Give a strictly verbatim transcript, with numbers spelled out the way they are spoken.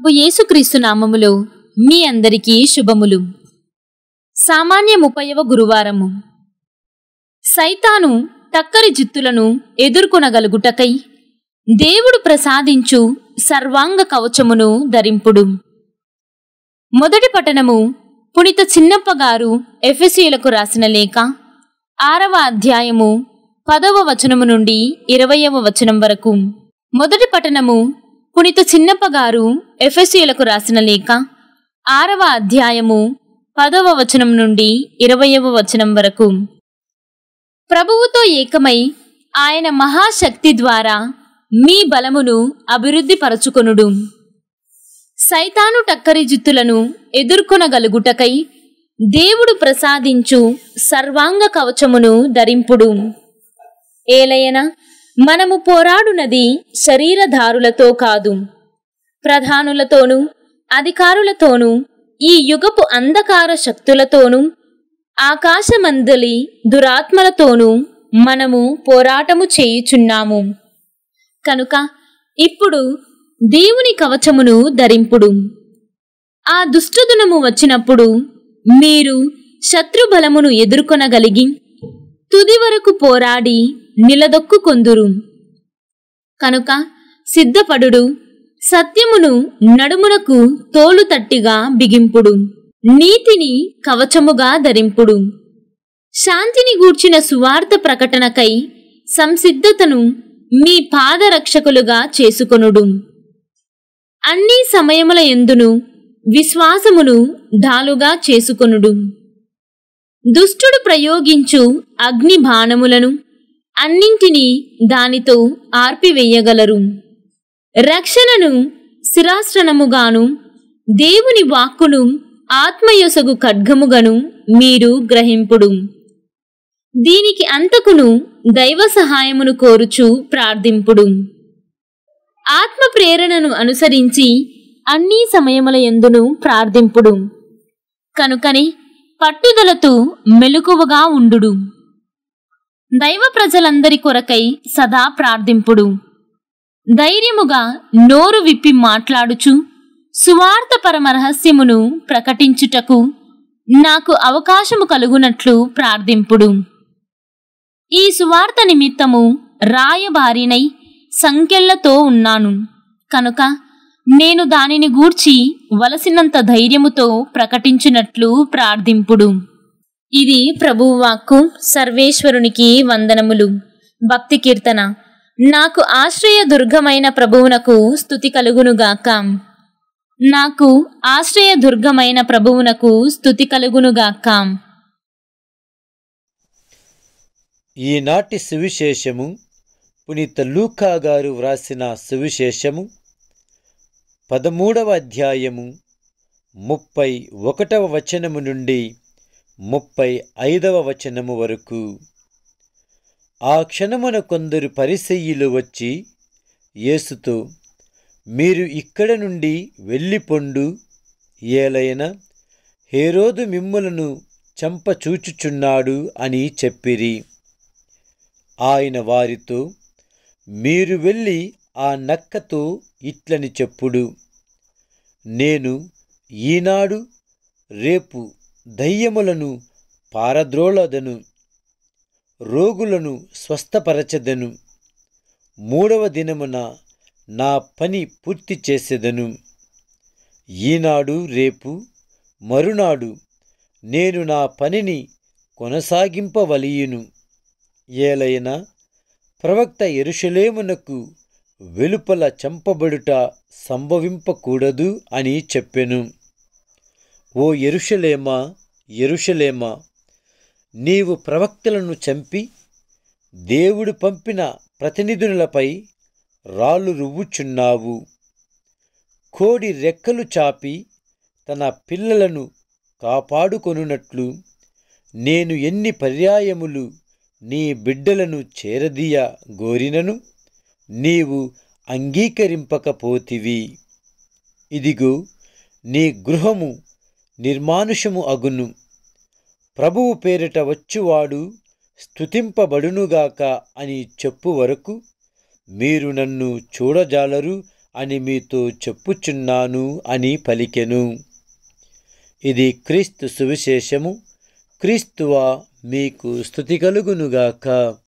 ప్రభు యేసుక్రీస్తు నామములో మీ అందరికీ శుభములు. సామాన్య ముప్పైవ గురువారము. సైతాను టక్కరి జిత్తులను ఎదుర్కొనగలుగుటకై దేవుడు ప్రసాదించు సర్వాంగ కవచమును ధరింపుడు. మొదటి పఠనము పునీత చిన్నప్ప గారు ఎఫెసీయులకు రాసిన లేఖ ఆరవ అధ్యాయము పదవ వచనము నుండి ఇరవయవ వచనం వరకు. మొదటి పఠనము పునీత చిన్నప్ప గారు ఎఫెసీయులకు రాసిన లేఖ ఆరవ అధ్యాయము పదవ వచనం నుండి ఇరవయవ వచనం వరకు. ప్రభువుతో ఏకమై ఆయన మహాశక్తి ద్వారా మీ బలమును అభివృద్ధి పరచుకొనుడు. సైతాను టక్కరి జిత్తులను ఎదుర్కొనగలుగుటకై దేవుడు ప్రసాదించు సర్వాంగ కవచమును ధరింపుడు. ఏలయన మనము పోరాడునది శరీరధారులతో కాదు, ప్రధానులతోనూ అధికారులతోనూ ఈ యుగపు అంధకార శక్తులతోనూ ఆకాశమందలి దురాత్మలతోనూ మనము పోరాటము చేయుచున్నాము. కనుక ఇప్పుడు దేవుని కవచమును ధరింపుడు. ఆ దుష్టదినము వచ్చినప్పుడు మీరు శత్రుబలమును ఎదుర్కొనగలిగి తుది వరకు పోరాడి నిలదొక్కుకొందురు. కనుక సిద్ధపడుడు, సత్యమును నడుమునకు తోలు తట్టిగా బిగింపుడు, నీతిని కవచముగా ధరింపుడు, శాంతిని గూర్చిన సువార్త ప్రకటనకై సంసిద్ధతను మీ పాదరక్షకులుగా చేసుకొనుడు. అన్ని సమయముల యందును విశ్వాసమును ఢాలుగా చేసుకొనుడు. దుష్టుడు ప్రయోగించు అగ్ని బాణములను అన్నింటినీ దానితో ఆర్పివేయగలరు. రక్షణను శిరాశ్రణముగాను దేవుని వాక్కును ఆత్మయొసగు ఖడ్గముగాను మీరు గ్రహింపుడు. దీనికి అంతకును దైవ సహాయమును కోరుచు ప్రార్థింపుడు. ఆత్మ ప్రేరణను అనుసరించి అన్ని సమయముల యందును ప్రార్థింపుడు. కనుకని పట్టుదలతో మెలకువగా ఉండుడు. దైవ ప్రజలందరి కొరకై సదా ప్రార్థింపుడు. ధైర్యముగా నోరు విప్పి మాట్లాడుచు సువార్త పరమ రహస్యమును ప్రకటించుటకు నాకు అవకాశము కలుగునట్లు ప్రార్థింపుడు. ఈ సువార్త నిమిత్తము రాయబారినై సంకెళ్లతో ఉన్నాను కనుక నేను దానిని గూర్చి వలసినంత ధైర్యముతో ప్రకటించినట్లు ప్రార్థింపుడు. ఇది ప్రభువు వాక్కు. సర్వేశ్వరునికి వందనములు. భక్తి కీర్తన. నాకు ఆశ్రయ దుర్గమైన ప్రభువునకు స్తుతి కలుగునుగాక. నాకు ఆశ్రయ దుర్గమైన ప్రభువునకు స్తుతి కలుగునుగాక. ఈనాటి సువిశేషము పునీత లూకా గారు వ్రాసిన సువిశేషము పదమూడవ అధ్యాయము ముప్పై ఒకటవ వచనము నుండి ముప్పై ఐదవ వచనము వరకు. ఆ క్షణమున కొందరు పరిసయ్యులు వచ్చి యేసుతో, మీరు ఇక్కడ నుండి వెళ్ళిపొండు, ఏలైనా హేరోదు మిమ్ములను చంపచూచుచున్నాడు అని చెప్పిరి. ఆయన వారితో, మీరు వెళ్ళి ఆ నక్కతో ఇట్లని చెప్పుడు, నేను ఈనాడు రేపు దయ్యములను పారద్రోలదను, రోగులను స్వస్థపరచెదను, మూడవ దినమున నా పని పూర్తి చేసేదను. ఈనాడు రేపు మరునాడు నేను నా పనిని కొనసాగింపవలయును. ఏలైనా ప్రవక్త యెరూషలేమునకు వెలుపల చంపబడుట సంభవింపకూడదు అని చెప్పెను. ఓ యెరూషలేమా, యెరూషలేమా, నీవు ప్రవక్తలను చంపి దేవుడు పంపిన ప్రతినిధులపై రాళ్ళు రువ్వుచున్నావు. కోడి రెక్కలు చాపి తన పిల్లలను కాపాడుకొనున్నట్లు నేను ఎన్ని పర్యాయములు నీ బిడ్డలను చేరదీయ గోరినను నీవు అంగీకరింపకపోతివి. ఇదిగో నీ గృహము నిర్మానుషము అగును. ప్రభువు పేరిట వచ్చువాడు స్తుతింపబడునుగాక అని చెప్పు వరకు మీరు నన్ను చూడజాలరు అని మీతో చెప్పుచున్నాను అని పలికెను. ఇది క్రీస్తు సువిశేషము. క్రీస్తువా మీకు స్తుతి కలుగునుగాక.